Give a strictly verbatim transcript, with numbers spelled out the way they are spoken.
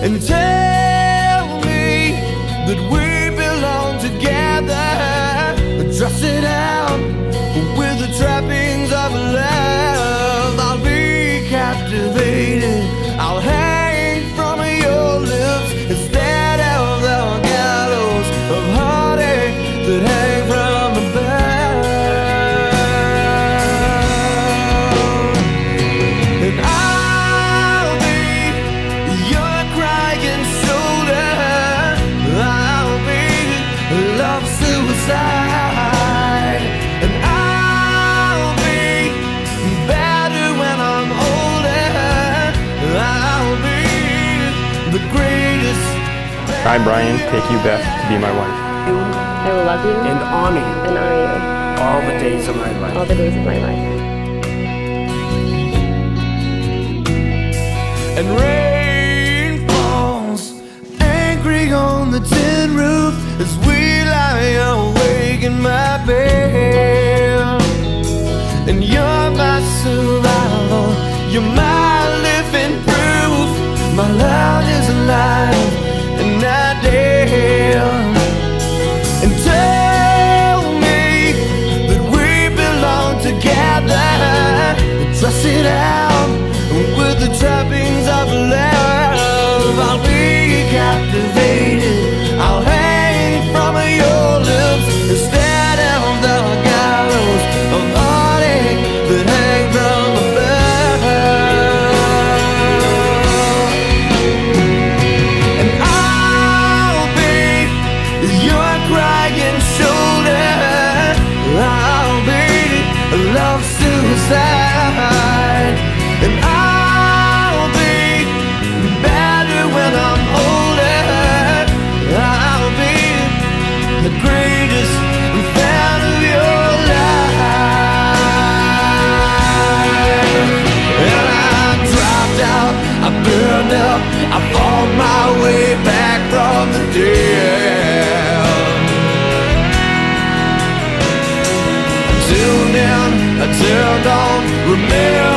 and tell me that we belong together. Dress it out with the trappings of love. I'll be captivated, I'll hang from your lips instead of the gallows of heartache that hang from above. And I'll be your crying shoulder, I'll be love suicide, and I'll be better when I'm older. I'll be the greatest. I, Brian, take you, Beth, to be my wife. I will love you and honor you and honor you all the days of my life. all the days of my life. And rain falls angry on the tin roof as we lie awake in my bed. And you're my survival, you're my living proof. My love is alive and not dead. And tell me that we belong together. Dress it out with the trappings of love. I'll be captivated, I'll hang from your lips instead of the gallows of heartache that hang from above. And I'll be your crying shoulder, I'll be love suicide, and I'll be better when I'm older. I'll be the greatest fan of your life. And I dropped out, I burned up, I fought my way back from the dead. Till then, I turned on, remember